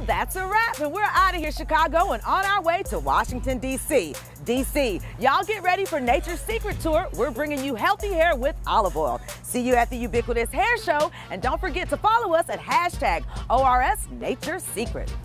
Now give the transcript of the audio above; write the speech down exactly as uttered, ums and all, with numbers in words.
that's a wrap, and we're out of here, Chicago, and on our way to Washington, D C D C, y'all get ready for Nature's Secret Tour. We're bringing you healthy hair with olive oil. See you at the ubiquitous hair show, and don't forget to follow us at hashtag O R S Nature's Secret.